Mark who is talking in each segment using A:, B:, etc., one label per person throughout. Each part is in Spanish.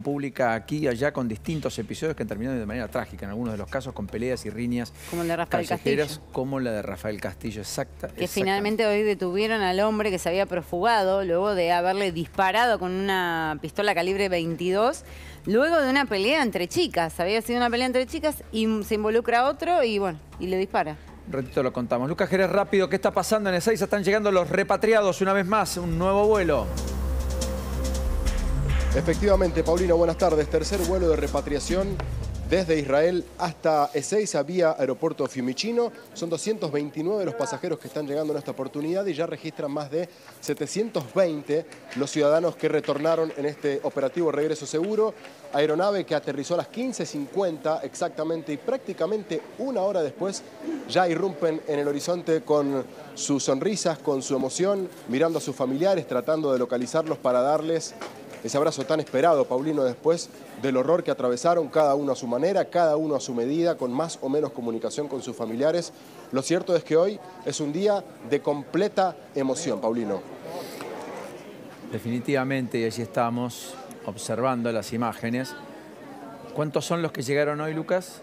A: pública aquí y allá con distintos episodios que han terminado de manera trágica, en algunos de los casos con peleas y riñas
B: como el de Rafael
A: callejeras,
B: Castillo.
A: como la de Rafael Castillo,
B: Que finalmente hoy detuvieron al hombre que se había profugado luego de haberle disparado con una pistola calibre 22, luego de una pelea entre chicas. Había sido una pelea entre chicas y se involucra otro y bueno, y le dispara.
A: Un ratito lo contamos. Lucas Jerez, rápido, ¿qué está pasando en Ezeiza? Están llegando los repatriados una vez más, un nuevo vuelo.
C: Efectivamente, Paulino, buenas tardes. Tercer vuelo de repatriación desde Israel hasta Ezeiza vía aeropuerto Fiumicino. Son 229 los pasajeros que están llegando en esta oportunidad y ya registran más de 720 los ciudadanos que retornaron en este operativo regreso seguro. Aeronave que aterrizó a las 15:50 exactamente y prácticamente una hora después ya irrumpen en el horizonte con sus sonrisas, con su emoción, mirando a sus familiares, tratando de localizarlos para darles ese abrazo tan esperado, Paulino, después del horror que atravesaron, cada uno a su manera, cada uno a su medida, con más o menos comunicación con sus familiares. Lo cierto es que hoy es un día de completa emoción, Paulino.
A: Definitivamente, y allí estamos observando las imágenes. ¿Cuántos son los que llegaron hoy, Lucas?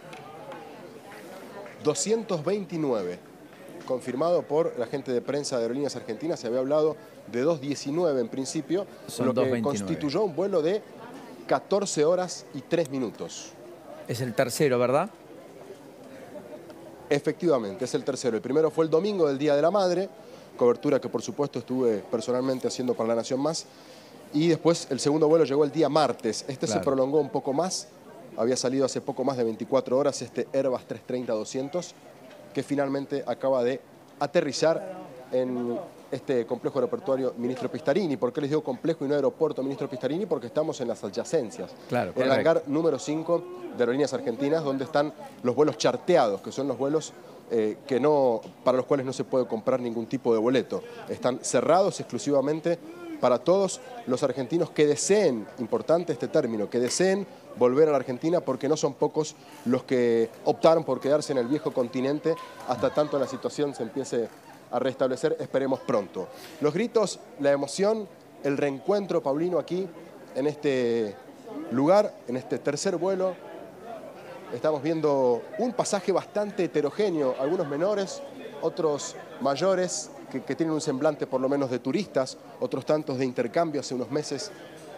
C: 229. Confirmado por la gente de prensa de Aerolíneas Argentinas, se había hablado de 219 en principio,
A: son
C: lo que
A: 229.
C: Constituyó un vuelo de 14 horas y 3 minutos.
A: Es el tercero, ¿verdad?
C: Efectivamente, es el tercero. El primero fue el domingo del Día de la Madre, cobertura que por supuesto estuve personalmente haciendo para La Nación Más, y después el segundo vuelo llegó el día martes. Este se prolongó un poco más, había salido hace poco más de 24 horas este Airbus 330-200, que finalmente acaba de aterrizar en este complejo aeroportuario Ministro Pistarini. ¿Por qué les digo complejo y no aeropuerto Ministro Pistarini? Porque estamos en las adyacencias.
A: Claro,
C: en el hangar número 5 de Aerolíneas Argentinas, donde están los vuelos charteados, que son los vuelos para los cuales no se puede comprar ningún tipo de boleto. Están cerrados exclusivamente para todos los argentinos que deseen, importante este término, que deseen volver a la Argentina, porque no son pocos los que optaron por quedarse en el viejo continente hasta tanto la situación se empiece a restablecer, esperemos pronto. Los gritos, la emoción, el reencuentro, Paulino, aquí en este lugar, en este tercer vuelo. Estamos viendo un pasaje bastante heterogéneo, algunos menores, otros mayores, que tienen un semblante por lo menos de turistas, otros tantos de intercambio hace unos meses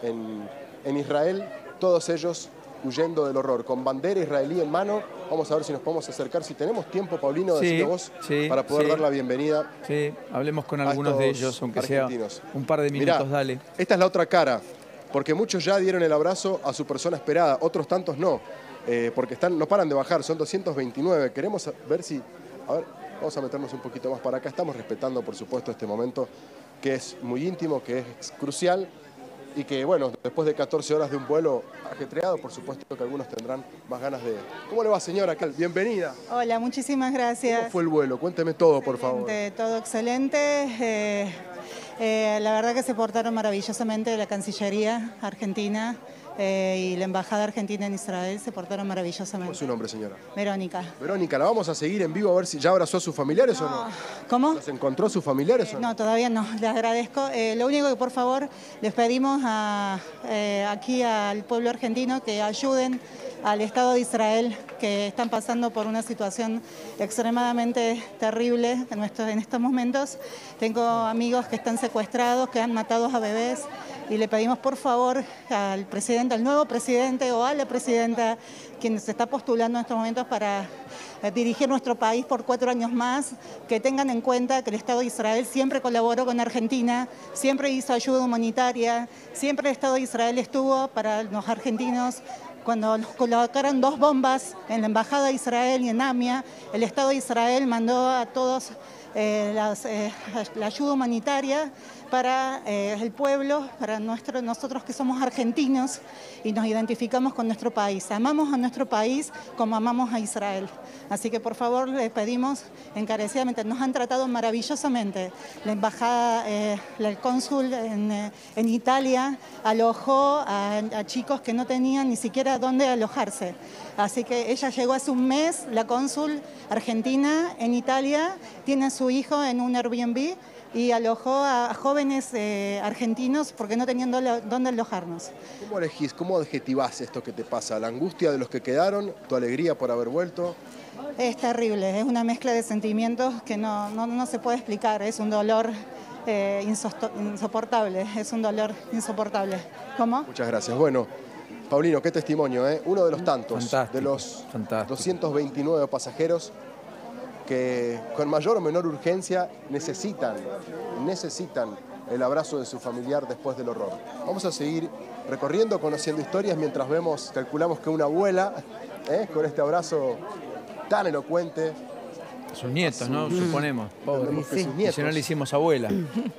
C: en Israel, todos ellos huyendo del horror, con bandera israelí en mano. Vamos a ver si nos podemos acercar, si tenemos tiempo, Paulino, decirle vos, para poder dar la bienvenida.
A: Sí, hablemos con algunos de ellos, aunque sea un par de minutos.
C: Mirá,
A: dale.
C: Esta es la otra cara, porque muchos ya dieron el abrazo a su persona esperada, otros tantos no, porque no paran de bajar, son 229. Queremos ver si... A ver, vamos a meternos un poquito más para acá. Estamos respetando, por supuesto, este momento que es muy íntimo, que es crucial y que, bueno, después de 14 horas de un vuelo ajetreado, por supuesto que algunos tendrán más ganas de... ¿Cómo le va, señora? Bienvenida.
D: Hola, muchísimas gracias.
C: ¿Cómo fue el vuelo? Cuénteme todo, por favor.
D: Todo excelente. La verdad que se portaron maravillosamente la Cancillería Argentina y la Embajada Argentina en Israel se portaron maravillosamente.
C: ¿Cómo es su nombre, señora?
D: Verónica.
C: Verónica, ¿la vamos a seguir en vivo a ver si ya abrazó a sus familiares o no?
D: ¿Cómo?
C: ¿Los encontró a sus familiares o no?
D: No, todavía no, les agradezco. Lo único que por favor les pedimos aquí al pueblo argentino que ayuden al Estado de Israel, que están pasando por una situación extremadamente terrible en estos momentos. Tengo amigos que están secuestrados, que han matado a bebés, y le pedimos por favor al presidente, al nuevo presidente o a la presidenta, quien se está postulando en estos momentos para dirigir nuestro país por 4 años más, que tengan en cuenta que el Estado de Israel siempre colaboró con Argentina, siempre hizo ayuda humanitaria, siempre el Estado de Israel estuvo para los argentinos. Cuando nos colocaron 2 bombas en la Embajada de Israel y en AMIA, el Estado de Israel mandó a todos la ayuda humanitaria para el pueblo, para nosotros que somos argentinos y nos identificamos con nuestro país. Amamos a nuestro país como amamos a Israel. Así que por favor les pedimos encarecidamente, nos han tratado maravillosamente. La embajada, el cónsul en Italia alojó a chicos que no tenían ni siquiera dónde alojarse. Así que ella llegó hace un mes, la cónsul argentina en Italia, tiene a su hijo en un Airbnb y alojó a jóvenes argentinos porque no tenían dónde alojarnos.
C: ¿Cómo elegís, cómo adjetivás esto que te pasa? ¿La angustia de los que quedaron? ¿Tu alegría por haber vuelto?
D: Es terrible, es una mezcla de sentimientos que no se puede explicar, es un dolor insoportable, es un dolor insoportable. ¿Cómo?
C: Muchas gracias. Bueno, Paulino, qué testimonio, ¿eh? Uno de los tantos,
A: Fantástico,
C: de los
A: fantástico.
C: 229 pasajeros que con mayor o menor urgencia necesitan el abrazo de su familiar después del horror. Vamos a seguir recorriendo, conociendo historias, mientras calculamos que una abuela, con este abrazo tan elocuente.
A: Sus nietos, ¿no? Suponemos. Pobre.
C: Entendemos que sus
A: Y si
C: nietos.
A: no le hicimos abuela.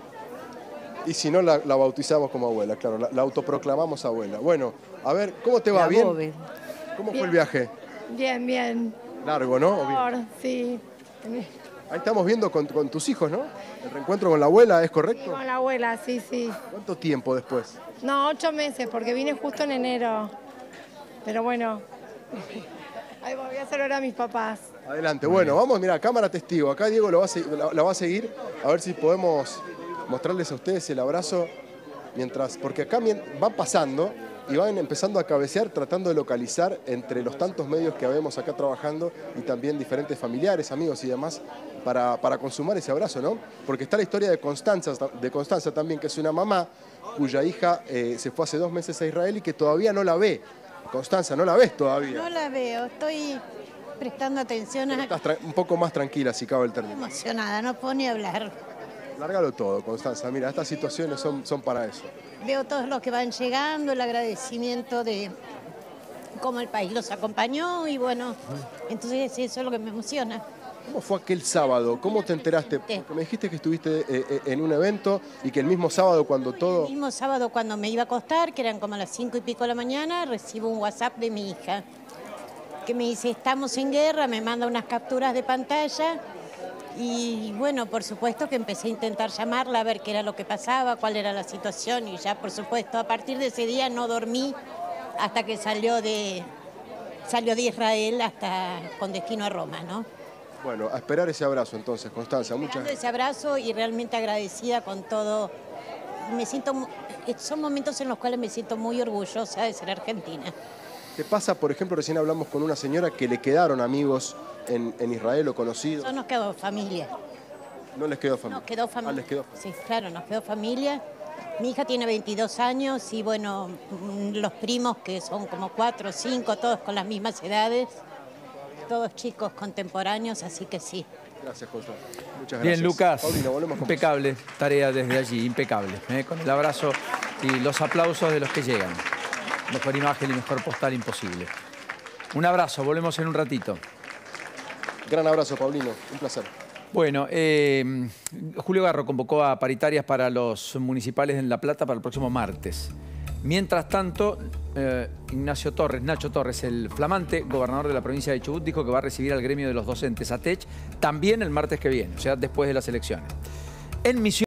C: Y si no, la bautizamos como abuela, claro, la autoproclamamos abuela. Bueno, a ver, ¿cómo te va?
B: La
C: ¿Bien?
B: Bobe.
C: ¿Cómo fue el viaje?
E: Bien, bien.
C: Largo, ¿no? ¿O bien?
E: Por, sí.
C: Ahí estamos viendo con tus hijos, ¿no? El reencuentro con la abuela, ¿es correcto?
E: Con la abuela, sí, sí.
C: ¿Cuánto tiempo después?
E: No, 8 meses, porque vine justo en enero. Pero bueno, ahí voy a saludar a mis papás.
C: Adelante, bueno, vamos, mira, cámara testigo. Acá Diego la va a seguir, a ver si podemos mostrarles a ustedes el abrazo mientras, porque acá van pasando y van empezando a cabecear tratando de localizar entre los tantos medios que habemos acá trabajando y también diferentes familiares, amigos y demás para consumar ese abrazo, ¿no? Porque está la historia de Constanza también, que es una mamá cuya hija se fue hace 2 meses a Israel y que todavía no la ve. Constanza, ¿no la ves todavía?
F: No la veo, estoy prestando atención a...
C: Estás un poco más tranquila, si cabe el término.
F: Emocionada, no puedo ni hablar.
C: Lárgalo todo, Constanza. Mira, estas situaciones son para eso.
F: Veo todos los que van llegando, el agradecimiento de cómo el país los acompañó y bueno, entonces eso es lo que me emociona.
C: ¿Cómo fue aquel sábado? ¿Cómo te enteraste? Porque me dijiste que estuviste en un evento y que el mismo sábado cuando todo...
F: El mismo sábado cuando me iba a acostar, que eran como las 5 y pico de la mañana, recibo un WhatsApp de mi hija que me dice, estamos en guerra, me manda unas capturas de pantalla y bueno, por supuesto que empecé a intentar llamarla a ver qué era lo que pasaba, cuál era la situación y ya por supuesto a partir de ese día no dormí hasta que salió de Israel hasta con destino a Roma, ¿no?
C: Bueno, a esperar ese abrazo entonces, Constanza. Muchas
F: Esperando
C: gracias.
F: ese abrazo y realmente agradecida con todo. Son momentos en los cuales me siento muy orgullosa de ser argentina.
C: ¿Te pasa, por ejemplo, recién hablamos con una señora que le quedaron amigos en Israel o conocidos?
F: Eso nos quedó familia.
C: ¿No les quedó familia?
F: Nos quedó familia.
C: Ah, les quedó familia.
F: Sí, claro, nos quedó familia. Mi hija tiene 22 años y bueno, los primos que son como 4 o 5, todos con las mismas edades, todos chicos contemporáneos, así que sí.
C: Gracias, Constanza. Muchas gracias.
A: Bien, Lucas.
C: Paulino, volvemos con vos.
A: Impecable tarea desde allí, impecable. Con el abrazo y los aplausos de los que llegan. Mejor imagen y mejor postal imposible. Un abrazo, volvemos en un ratito.
C: Gran abrazo, Paulino. Un placer.
A: Bueno, Julio Garro convocó a paritarias para los municipales en La Plata para el próximo martes. Mientras tanto, Nacho Torres, el flamante gobernador de la provincia de Chubut, dijo que va a recibir al gremio de los docentes, ATECH, también el martes que viene, o sea, después de las elecciones. En Misión